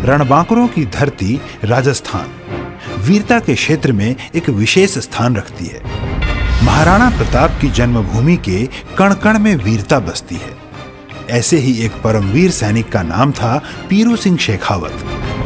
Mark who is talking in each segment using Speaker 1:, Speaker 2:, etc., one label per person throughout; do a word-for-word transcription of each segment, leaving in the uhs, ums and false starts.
Speaker 1: रणबांकुरों की धरती राजस्थान वीरता के क्षेत्र में एक विशेष स्थान रखती है। महाराणा प्रताप की जन्मभूमि के कण कण में वीरता बसती है। ऐसे ही एक परमवीर सैनिक का नाम था पीरू सिंह शेखावत।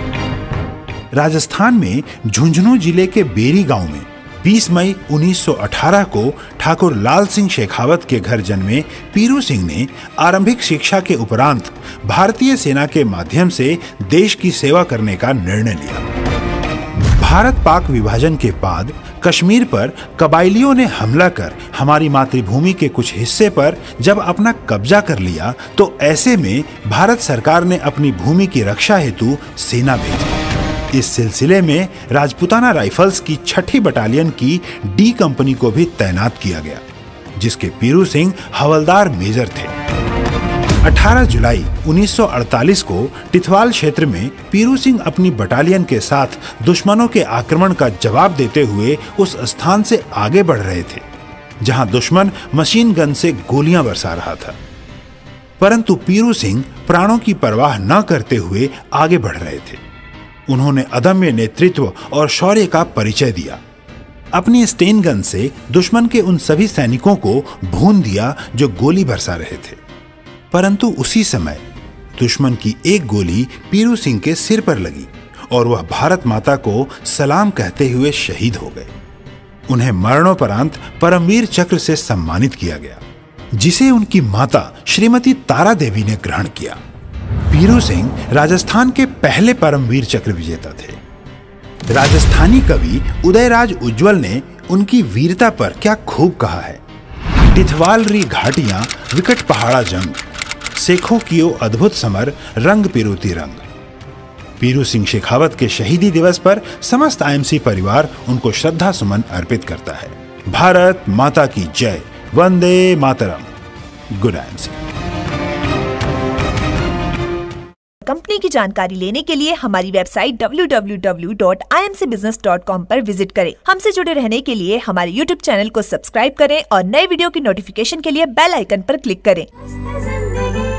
Speaker 1: राजस्थान में झुंझुनू जिले के बेरी गांव में बीस मई उन्नीस सौ अठारह को ठाकुर लाल सिंह शेखावत के घर जन्मे पीरू सिंह ने आरंभिक शिक्षा के उपरांत भारतीय सेना के माध्यम से देश की सेवा करने का निर्णय लिया। भारत पाक विभाजन के बाद कश्मीर पर कबायलियों ने हमला कर हमारी मातृभूमि के कुछ हिस्से पर जब अपना कब्जा कर लिया, तो ऐसे में भारत सरकार ने अपनी भूमि की रक्षा हेतु सेना भेजी। इस सिलसिले में राजपूताना राइफल्स की छठी बटालियन की डी कंपनी को भी तैनात किया गया, जिसके पीरू सिंह हवलदार मेजर थे। अठारह जुलाई उन्नीस सौ अड़तालीस को टिथवाल क्षेत्र में पीरू सिंह अपनी बटालियन के साथ दुश्मनों के आक्रमण का जवाब देते हुए उस स्थान से आगे बढ़ रहे थे जहां दुश्मन मशीन गन से गोलियां बरसा रहा था, परंतु पीरू सिंह प्राणों की परवाह न करते हुए आगे बढ़ रहे थे। उन्होंने अदम्य नेतृत्व और शौर्य का परिचय दिया। अपनी स्टेन गन से दुश्मन के उन सभी सैनिकों को भून दिया जो गोली बरसा रहे थे, परंतु उसी समय दुश्मन की एक गोली पीरू सिंह के सिर पर लगी और वह भारत माता को सलाम कहते हुए शहीद हो गए। उन्हें मरणोपरांत परमवीर चक्र से सम्मानित किया गया, जिसे उनकी माता श्रीमती तारा देवी ने ग्रहण किया। पीरू सिंह राजस्थान के पहले परमवीर चक्र विजेता थे। राजस्थानी कवि उदयराज उज्ज्वल ने उनकी वीरता पर क्या खूब कहा है। टिथवाल री घाटियां विकट पहाड़ा जंग, सेखों कियो अद्भुत समर, रंग पिरोती रंग। पीरू सिंह शेखावत के शहीदी दिवस पर समस्त आईएमसी परिवार उनको श्रद्धा सुमन अर्पित करता है। भारत माता की जय, वंदे मातरम। Good IMC.
Speaker 2: कंपनी की जानकारी लेने के लिए हमारी website W W W dot I M C business dot com पर विजिट करें। हमसे जुड़े रहने के लिए हमारे यूट्यूब चैनल को सब्सक्राइब करें और नए वीडियो की नोटिफिकेशन के लिए बेल आइकन पर क्लिक करें।